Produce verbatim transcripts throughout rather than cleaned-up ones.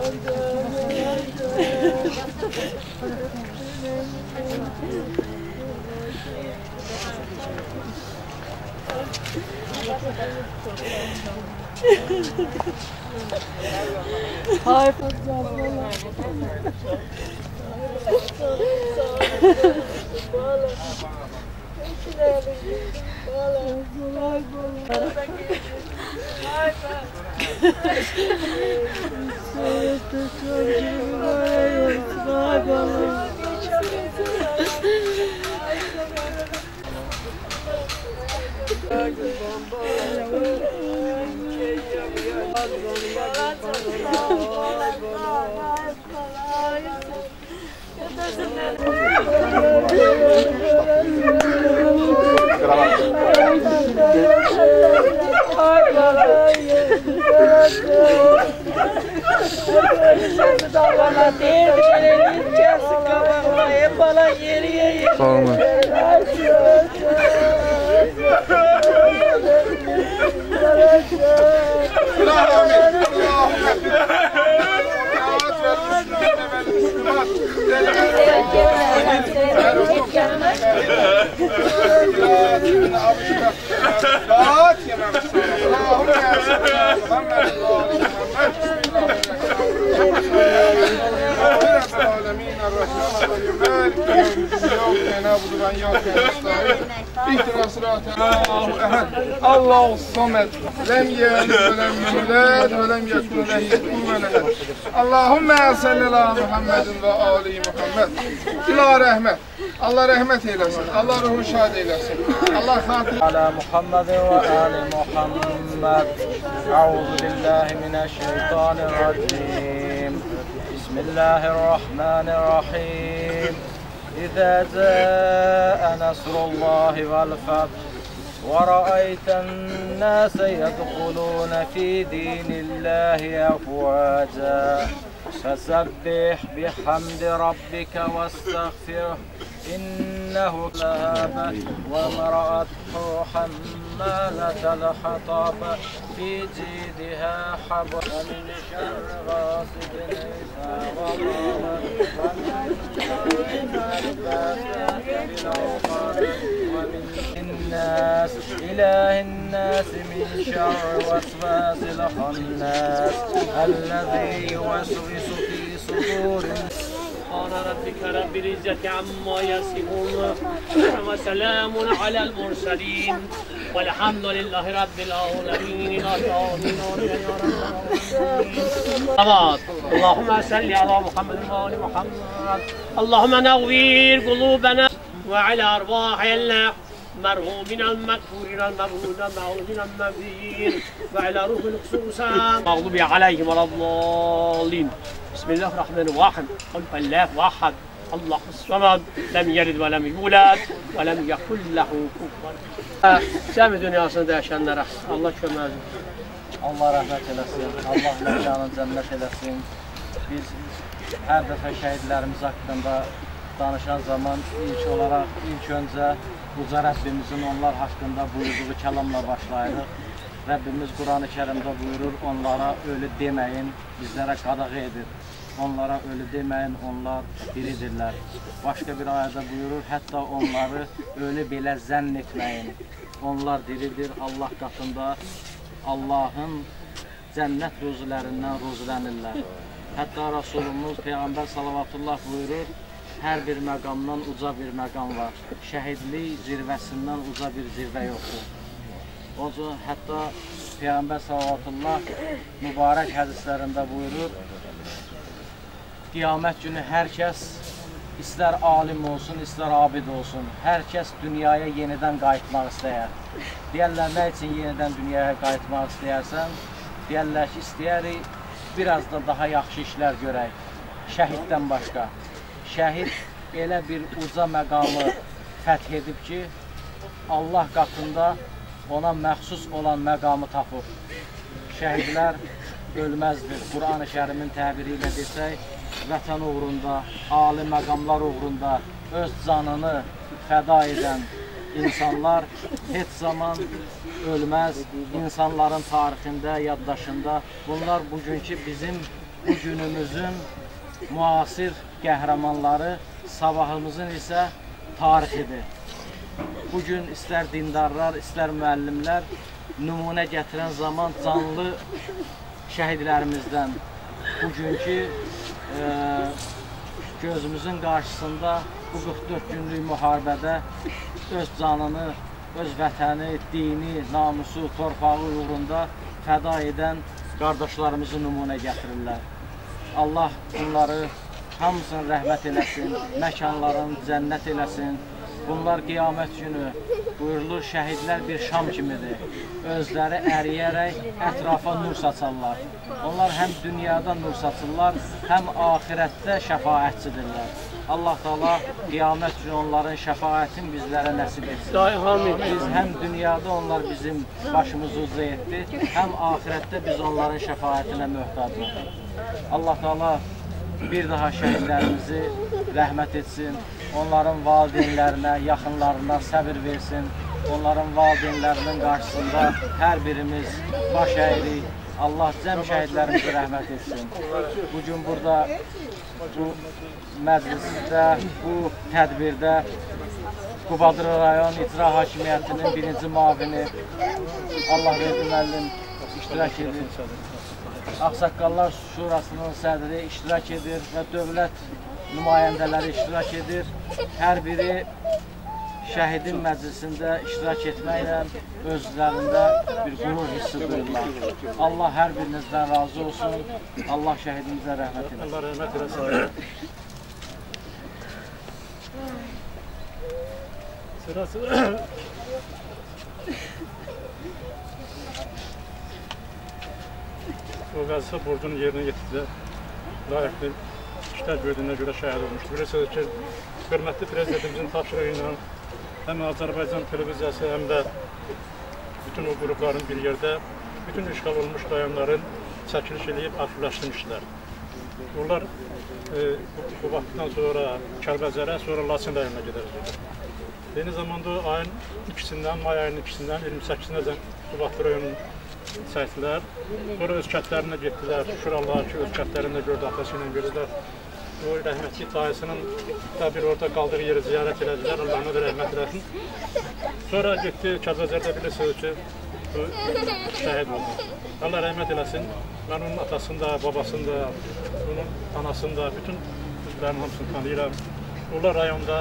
Hayır. الله الصمد لم يلد ولم يولد ولم يكن له كفوا احد. Allahümme salli ala Muhammedin ve ali Muhammed. İlahi rahmet. Allah rahmet eylesin. Allah ruhu şad eylesin. Allah hatırı ala Muhammedin ve ali Muhammed. Euzu billahi mineşşeytanirracim. Bismillahirrahmanirrahim. İza zâ'a nasrullahi vel feth ورأيت الناس يدخلون في دين الله أفواجا فسبح بحمد ربك واستغفره إنه كان وامرأته حمالة الحطب في جيدها حبل ومن شر غاسق إذا وقب ومن شر النفاثات في العقد ومن الناس إله الناس من شر وسواس الخناس الذي يوسوس في صدور سبحان ربك رب العزة عما يصفون وسلام على المرسلين والحمد لله رب العالمين. اللهم صل على محمد وآل محمد. اللهم نوّر قلوبنا وعلى أرواحنا مرحومين المكفورين المبرورين المعروفين المبدين وعلى روح الخصوصا مغضوب عليهم ولا الضالين. بسم الله الرحمن الرحيم. قل الله واحد الله الصمد لم يلد ولم يولد ولم يكن له كفوا احد. Cəmi dünyasında yaşayanlara Allah kömək olsun. Allah rəhmət eləsin. Allah məkanını cənnət eləsin. Biz hər dəfə şəhidlərimiz haqqında danışan zaman ilk olaraq ilk öncə Uca Rəbbimizin onlar haqqında buyurduğu kəlamla başlayırıq. Rəbbimiz Quran-ı Kərimdə buyurur, onlara ölü deməyin, bizlərə qadağa edir. Onlara ölü deməyin, onlar diridirlər. Başqa bir ayədə buyurur, hətta onları ölü belə zənn etməyin. Onlar diridir, Allah qatında Allahın cənnət ruzilərindən ruzilənirlər. Hətta Rasulumuz Peyğəmbər salavatullah buyurur, hər bir məqamdan uca bir məqam var. Şəhidlik zirvəsindən uca bir zirvə yoxdur. O zaman hətta Peyğəmbər salavatullah mübarək hədislərində buyurur, qiyamət günü hər kəs, istər alim olsun, istər abid olsun, hər kəs dünyaya yenidən qayıtmaq istəyər. Deyərlər, nə üçün yenidən dünyaya qayıtmaq istəyərsən? Deyərlər ki, istəyərik, biraz da daha yaxşı işlər görək, şəhiddən başqa. Şəhid elə bir uca məqamı fəth edib ki, Allah qatında ona məxsus olan məqamı tapıb. Şəhidlər ölməzdir. Quran-ı Kərimin təbiri ilə desək, vətən uğrunda, ali məqamlar uğrunda öz canını fəda edən insanlar heç zaman ölməz. İnsanların tarixində, yaddaşında bunlar bugünkü bizim bu günümüzün müasir qəhrəmanları, sabahımızın isə tarixidir. Bugün istər dindarlar, istər müəllimlər nümunə gətirən zaman canlı şəhidlərimizdən bugünkü e, gözümüzün qarşısında bu qırx dörd günlük müharibədə öz canını, öz vətəni, dini, namusu, torpağı uğrunda fəda edən qardaşlarımızı nümunə gətirirlər. Allah bunları hamısını rəhmət eləsin, məkanlarını cənnət eləsin. Bunlar qiyamət günü buyurulur, şəhidlər bir şam kimidir. Özləri əriyərək ətrafa nur saçarlar. Onlar həm dünyada nur saçırlar, həm ahirətdə şəfaətçidirlər. Allah Taala qiyamət günü onların şəfaətini bizlərə nəsib etsin. Biz həm dünyada onlar bizim başımızı uca etdi, həm ahirətdə biz onların şəfaətinə möhtacıq. Allah Taala bir daha şəhidlərimizi rəhmət etsin, onların valideynlərinə, yaxınlarına səbir versin, onların valideynlərinin qarşısında hər birimiz baş əyirik. Allah cəm şəhidlərimizi rəhmət etsin. Bugün burada, bu məclisdə, bu tədbirdə Qubadıra rayon İcra Hakimiyyətinin birinci mavini Allah verdi müəllim iştirak edir. Ağsaqqallar Şurasının sədri iştirak edir və dövlət nümayəndələri iştirak edir. Hər biri şəhidin məclisində iştirak etməklə özlərində bir qürur hissi duyurlar. Allah hər birinizdən razı olsun. Allah şəhidimizə rəhmət edin. Allah rəhmət eləsin. Sırası o qazisə borcunu yerinə yetirdi. Layiqli işlər gördüyünə görə şəhid olmuşdur. Bilirsiniz ki, hörmətli prezidentimizin tapşırığı ilə həm Azərbaycan televiziyası, həm də bütün o qrupların bir yerdə bütün işğal olmuş rayonların çəkiliş edib arxivləşdirmişdilər. Onlar e, bu, bu vaxtdan sonra Kəlbəzərə, sonra Laçın rayonuna gedəcəklər. Eyni zamanda ayın ikisindən, may ayının ikisindən iyirmi səkkizinə Qubadı rayonunun çəkdilər. Sonra öz kətlərinə getdilər. Şükür Allaha ki, öz kətlərində gördü, atası ilə görürlər. O rəhmətli dayısının da bir orada qaldığı yeri ziyarət elədilər. Allahına da rəhmət eləsin. Sonra getdi, Kəlbəzərdə bilirsiniz ki, bu şəhid oldu. Allah rəhmət eləsin. Mən onun atasını da, babasını da, onun anasını da, bütün üzvlərin hamısını tanıyıram. Onlar rayonda,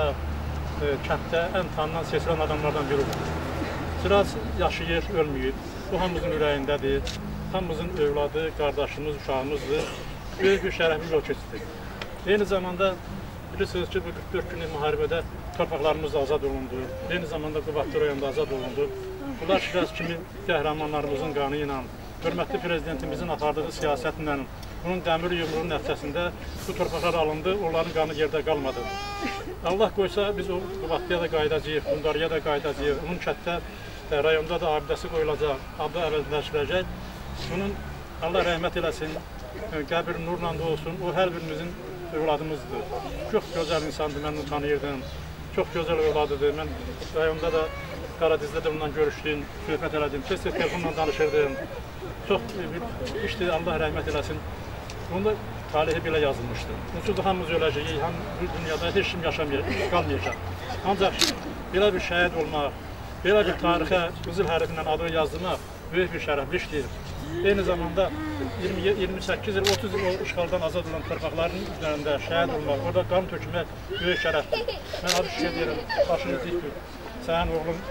e, kənddə ən tanınan, seçilən adamlardan biri olur. Sıraz yaşayır, ölməyir. Bu hamımızın ürəyindədir. Hamımızın övladı, qardaşımız, uşağımızdır. Böyük bir şərəfli yol keçirdik. Eyni zamanda bilirsiniz ki, bu qırx dörd günlük müharibədə torpaqlarımız azad olundu. Eyni zamanda Qubadı rayonunda azad olundu. Bunlar Şiraz kimi qəhrəmanlarımızın qanı ilə, hörmətli prezidentimizin apardığı siyasətlə, bunun dəmir yumruğunun nəticəsində bu torpaqlar alındı, onların qanı yerdə qalmadı. Allah qoysa biz o Qubadıya da qayıdacağıq, Qundarıya da qayıdacağıq. Onun kətdə rayonda da abidəsi qoyulacaq, adı əvəzləşdirəcək. Bunun Allah rəhmət eləsin, qəbir nurla da olsun, o hər birimizin övladımızdır. Çox gözəl insandır, mən onu tanıyırdım. Çox gözəl övladıdır. Mən rayonda da, Qaradizdə də onunla görüşdüm, söhbət elədim, tez-tez telefonla danışırdım. Çox işdir, Allah rəhmət eləsin. Bunda talihi belə yazılmışdır. Onsuz da hamımız öləcəyik, ham bu dünyada heç kim yaşamayacaq, qalmayacaq. Ancaq belə bir şəhid olmaq, belə bir tarixə qızıl hərfindən adını yazdırmaq böyük bir şərəfli işdir. Eyni zamanda iyirmi, iyirmi səkkiz il, otuz il o işğaldan azad olan torpaqların üzərində şəhid olmaq, orada qan tökmək böyük şərəfdir. Mən adı şükür deyirəm, başını dik tut. Sənin oğlun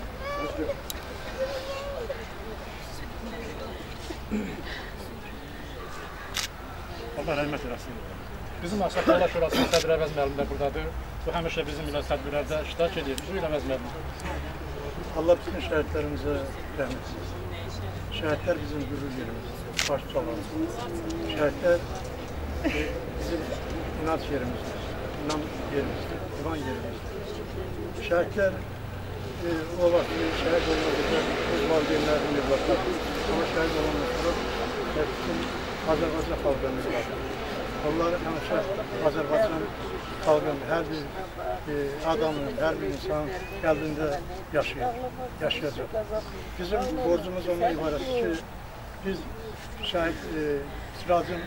Allah rəhmət eləsin. Bizim Ağsaqqallar Şurasının sədr Əvəz müəllim də buradadır. Bu həmişə bizim ilə tədbirlərdə iştirak edir. Buyur Əvəz müəllim. Allah bütün şəhidlərimizə rəhmət etsin. Şəhidlər bizim qürur yerimizdir, baş çalarımızdır. Şəhidlər e, bizim inanç yerimizdir, inan yerimizdir, iman yerimizdir. Şəhidlər e, o vaxt şəhid olmadıqda öz valideynlərinin evlatları, ama şəhid olanlar sonra bütün Azərbaycan xalqlarımız var. Onları həmişə Azərbaycan xalqının hər bir e, adamın, hər bir insanın qəlbində yaşayır, yaşayacaq. Bizim borcumuz ona ibarətdir ki, biz şəhid e, Siracın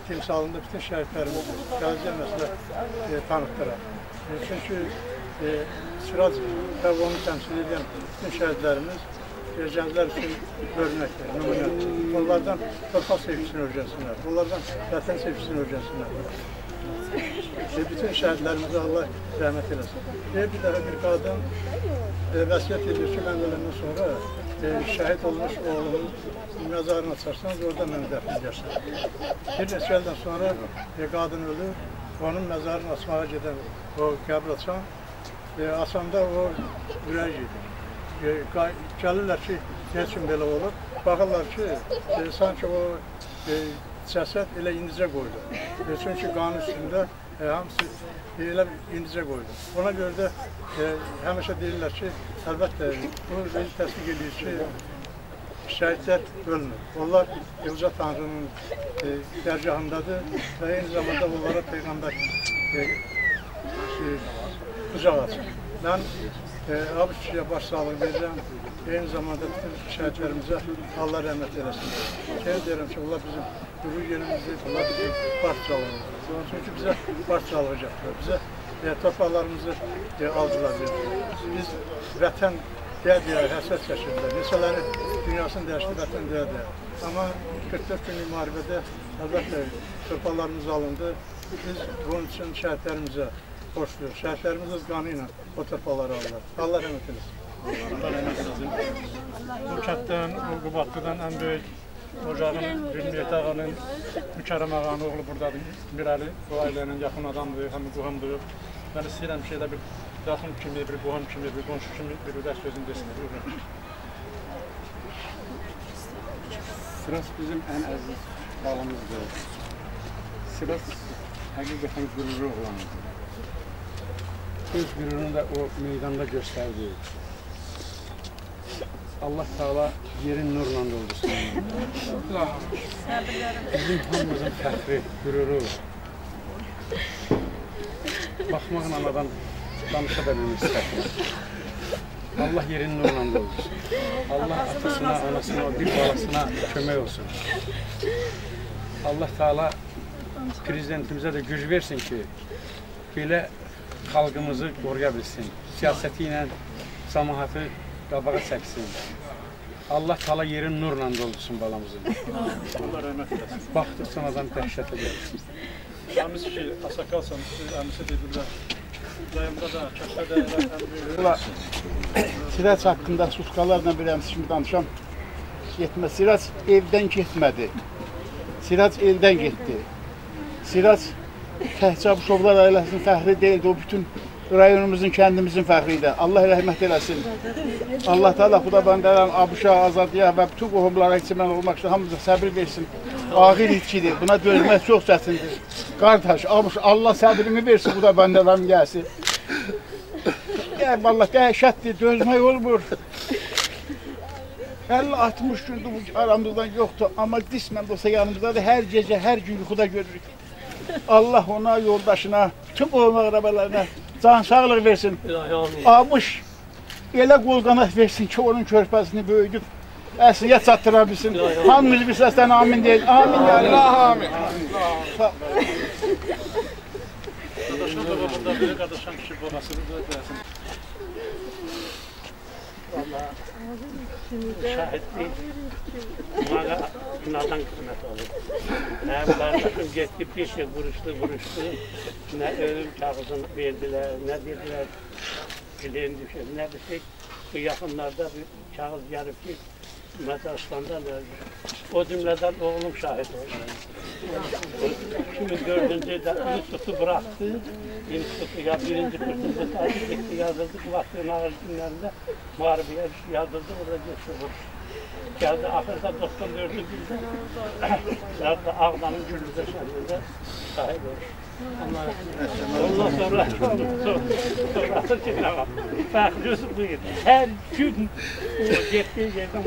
timsalında bütün şəhidlərimizi gələcək nəslə e, tanıtdıraq. E, çünki e, Sirac Təvvonu təmsil edən bütün şəhidlərimiz e, gənclər üçün örnəkdir, nümunədir. Onlardan torpaq sevgisini öyrənsinlər, onlardan vətən sevgisini öyrənsinlər. E, bütün şəhidlərimizə Allah rəhmət eləsin. E, bir dəfə bir qadın e, vəsiyyət edir ki, mən öləndən sonra e, şəhid olmuş oğlumun məzarını açarsanız, orada məni dəfn edərsiniz. Bir neçə ildən sonra e, qadın ölür, onun məzarını açmağa gedən o qəbr açan, e, açanda o ürək gedir. E, gəlirlər ki, nə üçün belə olur? Baxırlar ki, e, sanki o e, cəsəd elə indicə qoydu. E, çünki qanun üstündə e, hamısı e, elə indicə qoydu. Ona görə də e, həmişə deyirlər ki, əlbəttə, bu təsdiq edir ki, şəhidlər ölmür. Onlar Uca Tanrının e, dərgahındadır və eyni zamanda onlara Peyğəmbər e, e, qucaq açır. Mən e, Abid kişiyə baş sağlığı verirəm, eyni zamanda bütün şəhidlərimizə Allah rəhmət eləsin. Şey deyirəm ki, onlar bizim qürur yerimizdir, onlar bizim parçalarımızdır. Çünki bizə parçalığı gətirir, bizə e, torpaqlarımızı e, aldılar verir. Biz vətən deyə-deyə həsrət çəkirlər. Neçələri dünyasını dəyişdi, vətən deyə-deyə. Amma qırx dörd günlük müharibədə əlbəttə torpaqlarımız alındı. Biz bunun üçün şəhidlərimizə borcluyuq. Şəhidlərimiz öz qanı ilə o torpaqları alırlar. Allah rəhmət eləsin. Allah rəhmət eləsin. Bu kənddən, o Qubadlıdan ən böyük ocağın Zülmiyyət ağanın, Mükərrəm ağanın oğlu buradadır. Mirəli, bu ailənin yaxın adamdır, həm qohumdur. Mən istəyirəm ki, elə bir yaxın kimi, bir qohum kimi, bir qonşu kimi bir ürək sözünü desin. Sirac bizim ən əziz balımızdır. Sirac həqiqətən qüruru olanıdır. Öz qürurunu da o meydanda göstərdi. Allah Teala yerin nurla doldursun. Bizim hamımızın fəxri, qüruru. Baxmaqla adam danışa da bilmək istəyir. Allah yerin nurla doldursun. Allah atasına, anasına, bir balasına kömək olsun. Allah Teala prezidentimizə də güc versin ki, belə xalqımızı qoruya bilsin. Siyasəti ilə cəmaatı qabağa çəksin. Allah Teala yerin nurla doldursun balamızı. Allah rəhmət eləsin. Baxdıqca adam dəhşətə gəlir. Şamiz ki, Asakalsan, əmisi dedilər. Dayımda da, kəşədə Valla Sirac haqqında suskalarla bir əmsi kimi danışam. Getmə. Sirac evdən getmədi. Sirac eldən getdi. Sirac təhcə Abuşovlar ailəsinin fəxri deyildi. O bütün rayonumuzun, kəndimizin fəxri idi. Allah rəhmət eləsin. Allah Teala Xudavəndlərəm, Abuşa, Azadıya və bütün qohumlara içimən olmaq üçün hamımıza səbir versin. Ağır itkidir. Buna dözmək çox çətindir. Qardaş, Abuş, Allah səbrini versin, Xudavəndlərəm gəlsin. Vallahi dəhşətdir, dözmək olmur. əlli altmış gündür bu aramızdan yoxdur, amma qismən də olsa yanımızdadır. Hər gecə, hər gün yuxuda görürük. Allah ona, yoldaşına, tüm qohum əqrəbələrine can sağlıq versin. Abuş elə qol qanat versin ki, onun körpəsini böyüdüb əsliyə çatdıra bilsin. Hamımız bir səsdən amin deyil. Amin yani. Allah amin. Qardaşlar da burada biri qardaşan kişi babasını da versin. Valla şahitlik bana günahdan kısmet olur. Ne kardeşim gitti bir şey vuruştu vuruştu. Ne ölüm kağıdını verdiler, ne dediler. Bileğin düşer, ne desek. Bu yakınlarda bir kağıt gelip ki Mezarlık'tan öldü. O cümleden oğlum şahit oldu. Şimdi dördüncü de institutu bıraktı. İnstitutu ya birinci kursunda takip etti, yazıldı. Vakti'nin ağır günlerinde muharebeye yazıldı, orada geçti vuruş. Geldi ahırda doktor gördü bizde. Nerede Ağdam'ın Gülüz'de şehrinde şahit olmuş. Ondan sonra sonrası ki ne var? Fəxrisi buyur. Her gün o gittiği yerden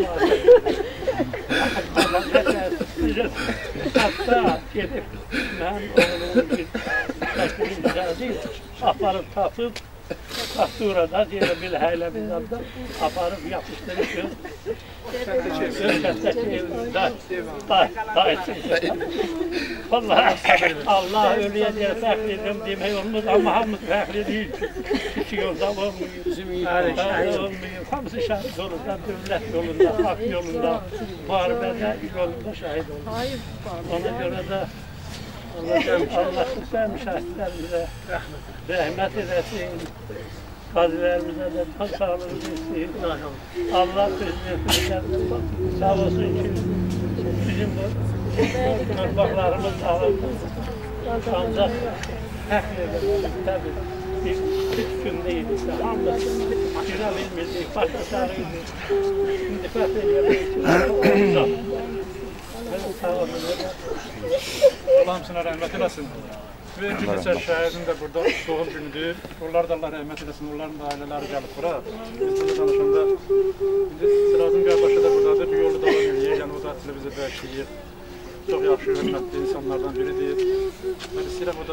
muhabbet. Hatta gidip ben oğlumun bir şeklini geldi, aparıp tapıp fakturada diye bir hele bir anda aparıp yapıştırıp göz göz gözdeki evimizde da da Vallahi Allah ölüye diye fəxr edirəm demək olmaz, amma hamımız fəxr edirik ki, iki yolda olmuyor, bizim şəhid olmuyor, hamısı şəhid yolunda, dövlət yolunda, hak yolunda, müharibədə yolunda şəhid olmuyor. Ona görə də Allah sizdən şəhidlərimizə rəhmət edəsin, qazilərimizə də sağlığı versin. Allah prezidentimizə sağ olsun ki, bizim bu torpaqlarımız alındı. Ancaq fəxr edelim, təbii. Bir üç gündəydik, hamımız girə bilmirdik, başa sarıydık. Şimdi fəxr edelim. Sağ olun. Allah'ım sana rəhmət eləsin. Birinci neçə şəhidin də burada doğum günüdür. Onlar da Allah rəhmət eləsin, onların da ailələri gəlib bura. Biz bunu danışanda, Sirazın qardaşı da buradadır, bir yolu davam edir, yəni o da televiziyada işləyir. Çox yaxşı, hörmətli insanlardan biridir. Mən istəyirəm o da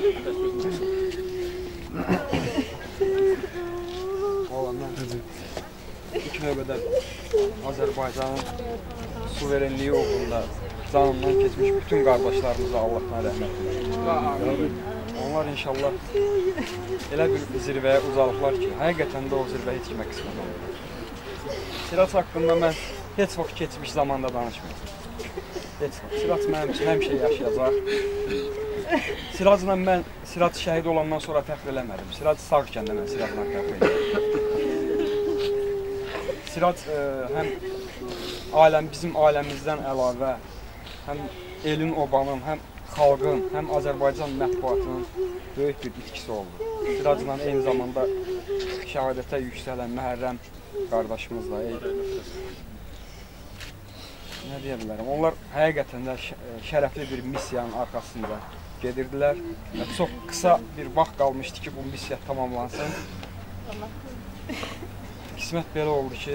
Olandan ilk növbədə Azərbaycanın suverenliyi uğrunda canından keçmiş bütün qardaşlarımıza Allahdan rəhmət edir. Onlar inşallah elə bir zirvəyə uzalıblar ki, həqiqətən də o zirvəyə heç kimə qismət olmur. Siraz haqqında mən heç vaxt keçmiş zamanda danışmıyorum. Heç vaxt. Siraz mənim üçün həmişə yaşayacaq. Sirazla mən Siraz şəhid olandan sonra fəxr eləmədim. Siraz sağ ikən də mən Sirazla fəxr edirəm. Siraz həm aləm, bizim ailəmizdən əlavə, həm elin, obanın, həm xalqın, həm Azərbaycan mətbuatının böyük bir itkisi oldu. Sirazla eyni zamanda şəhadətə yüksələn Məhərrəm qardaşımız da nə deyə bilərəm, onlar həqiqətən də şərəfli bir missiyanın arxasında gedirdilər və çox qısa bir vaxt qalmışdı ki, bu missiya tamamlansın. Qismət belə oldu ki,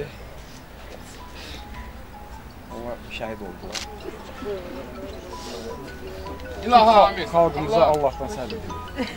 onlar şəhid oldular. İlahi amin. Xalqımıza Allahdan səbir edin.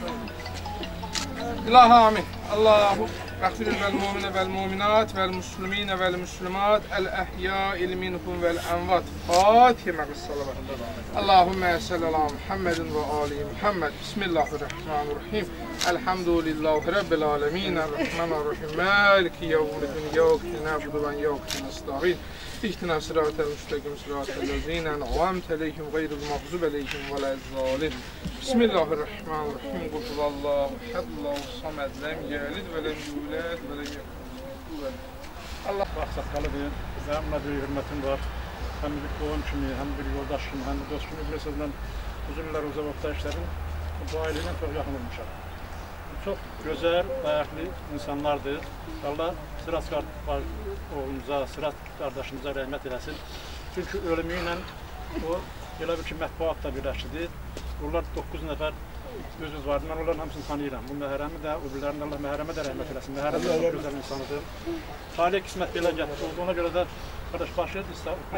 İlahi amin. Allahu Əxfir vəl-mu'minə vəl-mu'minat vəl-musliminə vəl-muslimat əl-əhyâil minhum vəl-ənvat. Fatihə məqs-salavat. Allahümmə salli ala Muhammedin və ali Muhammed. Bismillahirrahmanirrahim. Elhamdülillahi Rabbil alemin. Errahmanirrahim. Maliki yevmiddin. İyyâke na'budu və iyyâke nestaîn. İhtina sıratel müstakim sıratel lezîne en'amte aleyhim gayril mağzub aleyhim velezzâlin. Bismillahirrahmanirrahim. Qul huvallahu ehad, Allahu samed, lem yelid və lem yulad və lem yekun ləhu Allah saqqalıdır. Mənimlə böyük hörmətim var. Həm bir qohum kimi, həm bir yoldaş kimi, həm bir dost kimi biləsizlə uzun illər uzaqda işlədim. Bu ailəyə çox yaxın olmuşam. Çox gözəl, ayaqlı insanlardır. Allah Siraz oğlumuza, Siraz qardaşımıza rəhmət eləsin. Çünki ölümü ilə o, elə bir ki, mətbuat da birləşdidir. Onlar doqquz nəfər özümüz vardı. Mən onların hamısını tanıyıram. Bu Məhərrəmi də, o birlərini Allah Məhərrəmə də rəhmət eləsin. Məhərrəm də çox gözəl insanıdır. Talih qismət belə gətirdi. Ona görə də qardaş başlayır,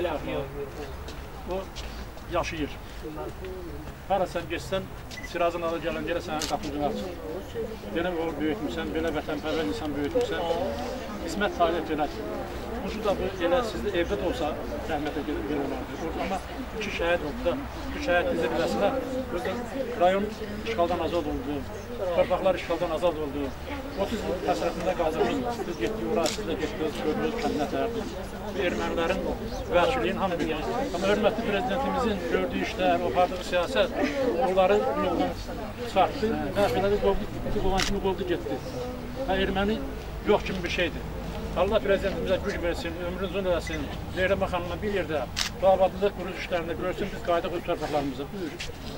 o yaşayır. Hara sən geçsən, Sirazın adı gələn gələ sənin qapıcını açır. Belə oğul böyütmüsən, belə vətənpərvər insan böyütmüsən, qismət talih belədir. Quşu da bu, elə sizdə evdə də olsa rəhmətə görə olardı. Amma iki şəhid oldu da, iki şəhid bizi biləsilə, rayon işğaldan azad oldu, torpaqlar işğaldan azad oldu. otuz il təsrifində qaldığımız, biz getdik ora, siz də getdiniz, gördünüz, kəndinə tərdik. Bu ermənilərin vəkilliyin hamı bilir. Amma hörmətli prezidentimizin gördüyü işlər, apardığı siyasət, onları yoldan çıxartdı və belə də qovdu, qovan kimi qovdu getdi. Və erməni yox kimi bir şeydir. Allah prezidentimizə güc versin, ömrünüz uzun eləsin, Zeyrəmə xanımla bir yerdə abadlıq quruş işlərində görsün, biz qaydıq öz torpaqlarımıza. Buyur.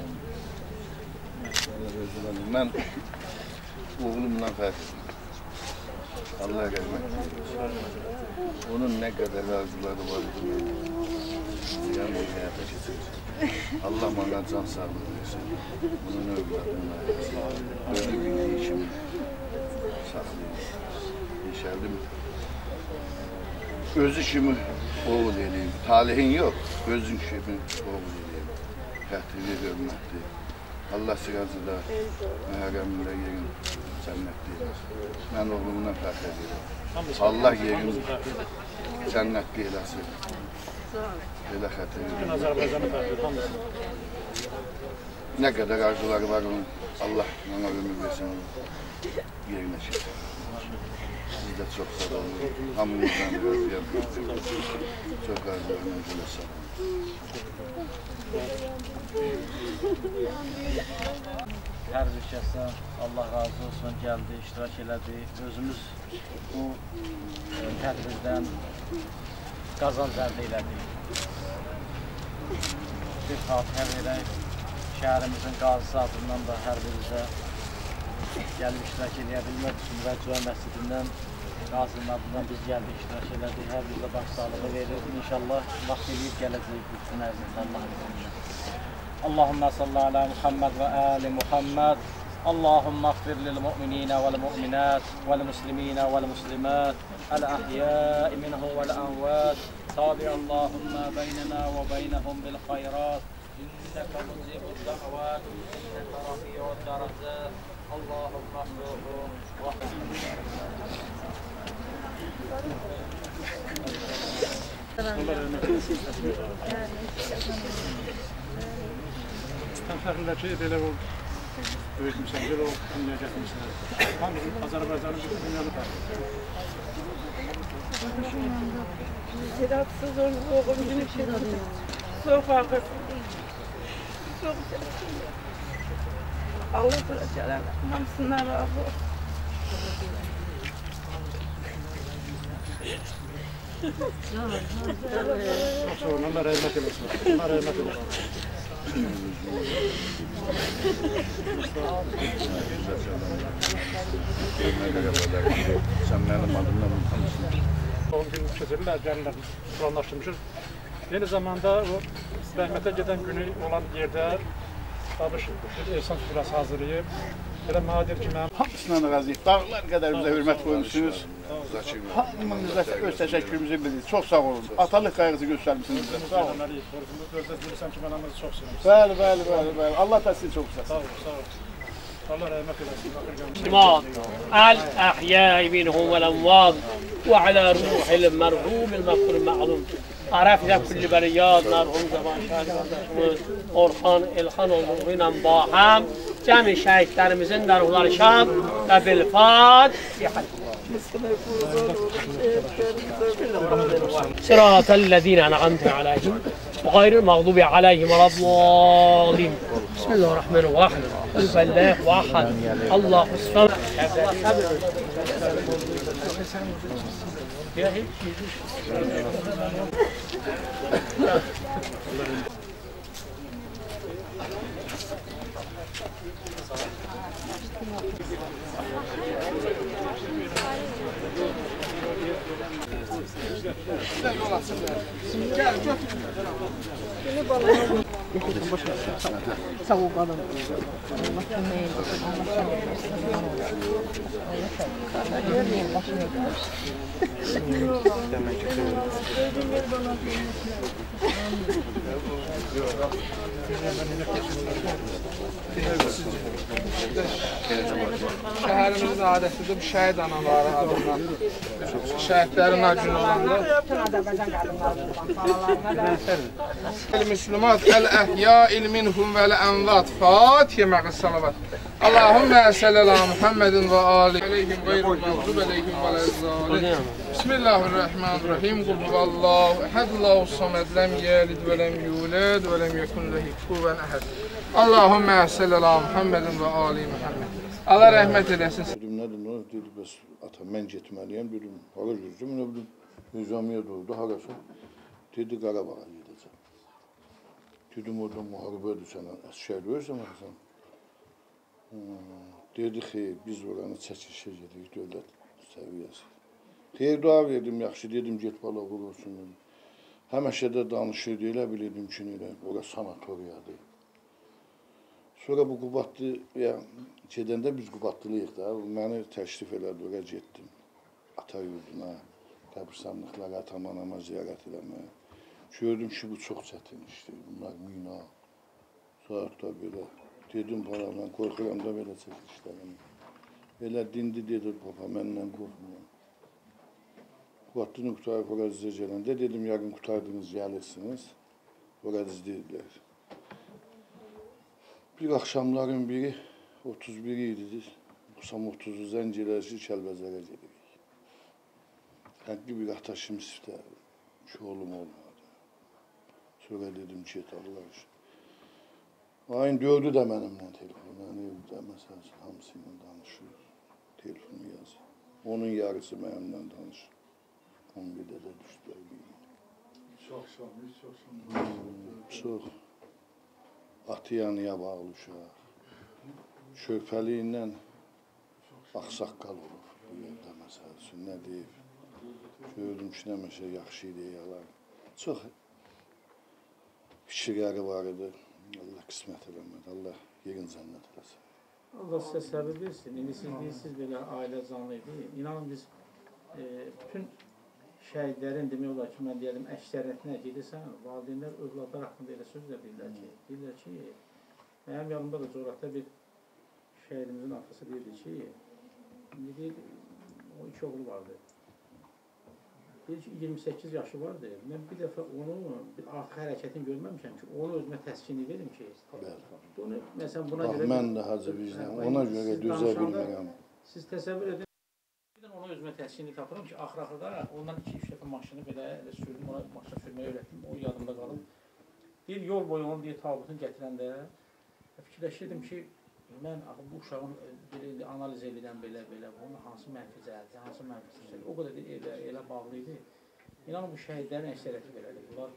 Mən oğlumla fəxr edirəm. Allah rəhmət edir. Onun nə qədər arzuları var idi, ziyan bir həyata keçirir. Allah bana can sağlığı versin. Bunun övladına versin. Böyle bir işimi saxlayır. İnşallah özü kimi oğul eləyim. Talihin yox, özün kimi oğul eləyim. Təhdiri, hörmətli. Allah Sirazı da Məhərrəmində yerin cənnətli eləsin. Mən oğlumdan fəxr edirəm. Allah yerin cənnətli eləsin. Belə xətiri. Azərbaycanı fəxr edir, hamısı. Ne kadar arzuları var onun. Allah ona ömür versin onu. Yerine çekin. Siz de çok sağ olun. Hamımızdan biraz yardım. Çok arzularına göre sağ olun. Hər bir kəsdən Allah razı olsun, gəldi, iştirak elədi. Özümüz bu tədbirdən qazanc əldə elədik. Bir fatihə verək, şəhərimizin qazisi adından da hər birimizə gəlib iştirak eləyə bilmək üçün və Cüvə məscidindən qazinin adından biz gəldik, iştirak elədik. Hər birimizə baş sağlığı verir. İnşallah vaxt eləyib gələcək bütün ərzində Allah'ın izniyle. اللهم صل على محمد وآل محمد اللهم اغفر للمؤمنين والمؤمنات والمسلمين والمسلمات الأحياء منهم والأموات تابع اللهم بيننا وبينهم بالخيرات إنك مجيب الدعوات إنك رفيع الدرجات اللهم اغفرهم Fəxrindəki belə o böyük müsəngil o dünya gətirmişlər. Hamımızın Azərbaycanın bir dünyanı fəxrində. Ziratsız oğlum bir şey değil. Çok ağır. Çok Allah bırakacak. Hamsından razı olsun. Çok sağ olun. Allah rahmet eylesin. Allah rahmet eylesin. Sen benim adımla mı tanışsın? on gün keçirirlər, gəlirlər, planlaşdırmışız. Eyni zamanda o rəhmətə gedən günü olan yerdə Babış Ehsan Süfrəsi hazırlayıb. Elə Nadir ki, mənim Hamısından razıyıq. Dağlar qədər bizə hörmət qoymuşsunuz. Hamınıza öz təşəkkürümüzü bildiririk. Çox sağ olun. Atalıq qayğısı göstərmişsiniz bizə. Sağ olun. Gözləz bilirsən ki, mən anınızı çox sevirəm. Bəli, bəli, bəli, bəli. Allah da sizi çox sevsin. Sağ olun, sağ olun. Allah rahmet eylesin. الأحياء منهم والأموات وعلى روح المرحوم المغفور المعلوم Araf'da kulli beriyat merhum zaman şahitlerimiz Orhan Elhanoğlu ile baham cemi şehitlerimizin de ruhları şad ve bil Fatiha. Sıratellezine en'amte aleyhim gayril mağdubi aleyhim veleddallin. Bismillahirrahmanirrahim. Elfallah vahad. Allahu samed. Ya hiç Gel götür. Beni balayım. Sağ ol kadın. Allah kömeği olsun. Allah Allah görmeyin başına gelmiş. Şəhərimizin adətidir, bu şəhid anaları adından. Şəhidlərin acını olanda. El-Müslümat, el-Əhya, il-minhum və l-ənvat. Fatihə məqəs salavat. Allahümmə səllələ Muhammedin və aleyhim aleyhim qeyrul məğzub aleyhim və l-əzzalin. Bismillahirrahmanirrahim. Qul huvallahu ehədallahu saməd, ləm yəlid və ləm yulad və ləm yekun lehu kufuven əhəd. Allahümmə səllələ Muhammedin və aleyhim Muhammed. Allah rəhmət eləsin. Dedim, nədir, nə dedi, bəs ata, mən getməliyəm, dedim, hara gözüm, nə bilim, Nizamiyə doğdu, harası? Dedi, Qarabağa gedəcəm. Dedim, orada müharibə düşən, əskər ölsəm, sən. Dedi, xeyr, biz oranı çəkilişə gedirik, dövlət səviyyəsi. Xeyr, dua verdim, yaxşı, dedim, get bala vurursun. Həməşə də danışırdı, elə bilirdim ki, orası sanatoriyadır. Sonra bu Qubadlı, ya, gedəndə biz Qubadlıyıq da, məni təşrif elədi, oraya getdim. Ata yurduna, qəbirstanlıqlara, ata-anama ziyarət eləməyə. Gördüm ki, bu çox çətin işdir, bunlar mina, saatda belə. Dedim, paramla, qorxuram da belə çəkilişlərim. Elə dindi, dedi, baba, məndən qorxmuram. Qubadlını qutarıq, orada sizə gələndə, dedim, yarın qutardınız, gəlirsiniz, orada dedilər. Bir akşamların biri, otuz biri idi. Musam otuzu Zəncilərci Kəlbəzərə gedirik. Həqqi bir ataşım istər, ki oğlum olmadı. Sonra dedim ki, et Allah üçün. Ayın dördü də mənimlə telefon. Yəni evdə məsələn hamısı ilə danışır. Telefonu yazır. Onun yarısı mənimlə danışır. on birdə də düşdülər bir gün. Çox şanlı, çox şanlı. Çox. Atı yanıya bağlı uşaq. Körpəliyindən ağsaqqal olur. Bu yerdə məsəl üçün nə deyib. Gördüm ki, nəməsə yaxşı ideyalar. Çox fikirləri var idi. Allah qismət eləmədi. Allah yerin cənnət eləsin. Allah sizə səbir versin. İndi siz deyirsiniz belə ailə canlı idi. İnanın biz e, bütün şəhidlərin demək olar ki, mən deyəlim, əksəriyyətinə gedirsən, valideynlər övladlar haqqında elə söz də deyirlər ki, deyirlər ki, mənim yanımda da coğrafda bir şəhidimizin atası deyirdi ki, indi deyir, o iki oğlu vardı. Deyir ki, iyirmi səkkiz yaşı vardı. Mən bir dəfə onu, bir artıq hərəkətini görməmişəm ki, onu özümə təskini verim ki, bunu, məsələn, buna Bax, görə... mən də hacı vicdan, ona görə dözə bilmirəm. Siz təsəvvür edin. Ona özümə təhsilini tapıram ki, axır-axırda ondan iki-üç dəfə maşını belə elə sürdüm, ona maşını sürməyi öyrətdim, o yadımda qalıb. Bir yol boyu onu deyir, tabutunu gətirəndə fikirləşirdim ki, mən bu uşağın analiz edirəm belə-belə, bunun hansı mənfi cəhəti, hansı mənfi cəhəti, o qədər elə, elə bağlı idi. İnanın bu şəhidlərin əksəriyyəti belədir. Bunlar...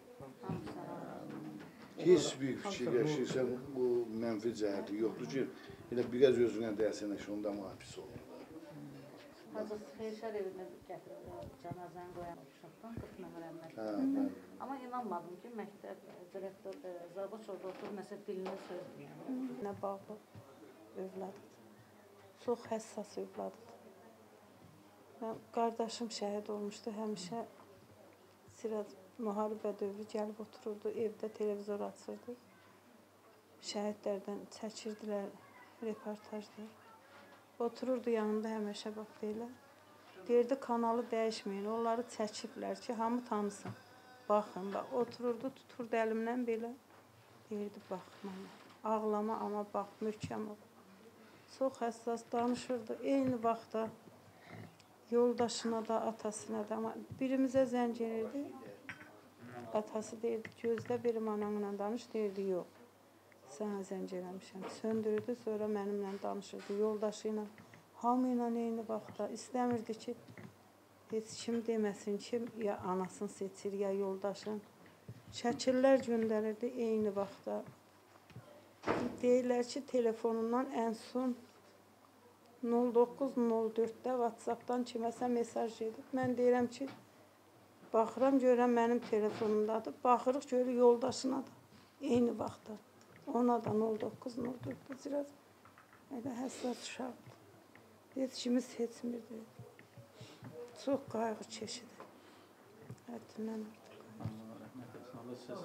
Heç bir fikirləşirsən, bu mənfi cəhəti yoxdur ki, elə biraz özünə dəyəsən ki, onda mühafis olur. Hacı Xeyşər evinə gətirirlər, cənazəni qoyan uşaqdan qırx nömrə məktəbində. Amma inanmadım ki, məktəb direktor Zabıç orada oturur, məsəl dilini sözdürür. Nə bağlı övladıdır. Çox həssas övladıdır. Qardaşım şəhid olmuşdu, həmişə Sirad müharibə dövrü gəlib otururdu, evdə televizor açırdı. Şəhidlərdən çəkirdilər reportajlar. Otururdu yanımda həməşə bax belə. Deyirdi, kanalı dəyişməyin, onları çəkiblər ki, hamı tanısın. Baxın, bax, otururdu, tuturdu əlimdən belə. Deyirdi, bax, mənə. Ağlama, amma bax, möhkəm ol. Çox həssas danışırdı. Eyni vaxtda yoldaşına da, atasına da. Amma birimizə zəng edirdi. Atası deyirdi, gözlə birim ananla danış, deyirdi, yox. Sənə zəng eləmişəm. Söndürdü, sonra mənimlə danışırdı, yoldaşı ilə. Hamı ilə eyni vaxtda. İstəmirdi ki, heç kim deməsin ki, ya anasını seçir, ya yoldaşın. Şəkillər göndərirdi eyni vaxtda. Deyirlər ki, telefonundan ən son nol doqquz nol dörddə WhatsApp-dan kiməsə mesaj edib. Mən deyirəm ki, baxıram, görürəm mənim telefonumdadır. Baxırıq, görür yoldaşına da eyni vaxtda. Ona da nol doqquz nol dörddə biraz elə həssas uşaqdır. Heç kimi seçmirdi. Çox qayğı çeşidi. Həddindən artıq. Allah rəhmət etsin. Allah sizə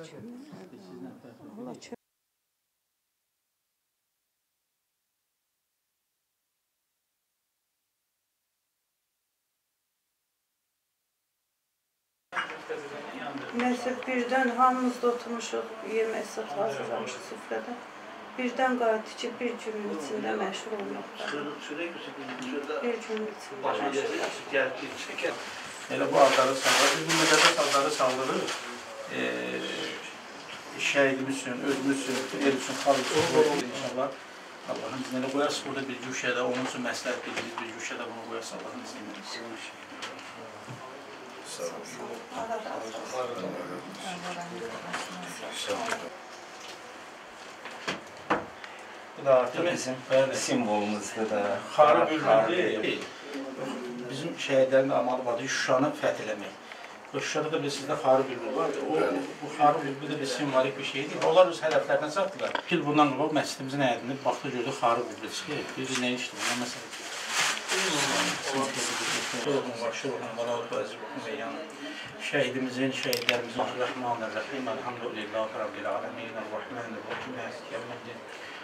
səbir versin. Nəysə birdən hamımız da oturmuşuq, yemək sat hazırlamışıq süfrədə. Birdən qayıtdı ki, bir günün içində məşhur olmaq. Bir günün içində məşhur. Elə bu adları sağlar. Biz bu müqəddəs adları sağlarıq. Şəhidimiz üçün, özümüz üçün, el üçün, xalq üçün qoyuq inşallah. Allah'ın izniyle qoyarsa burada bir güşədə, onun üçün məsləhət biliriz, bir güşədə bunu qoyarsa Allah'ın izniyle. Bu da artıq bizim simvolumuzdur da. Xarı bülbüldür. Bizim şəhidlərin amalı vardır, Şuşanı fəth eləmək. Şuşada da sizdə xarı bülbül var. Bu xarı bülbül də bir simvolik bir şeydir. Onlar öz hədəflərindən satdılar. İki il bundan qabaq məscidimizin əyədində baxdı, gördü xarı bülbül çıxır. Biz nə işdir? Nə məsələ? Şəhidimizin, şəhidlərimizin Rahmanir-Rahim, Elhamdülillah, Rabbil Alemin, Rahmanir-Rahim,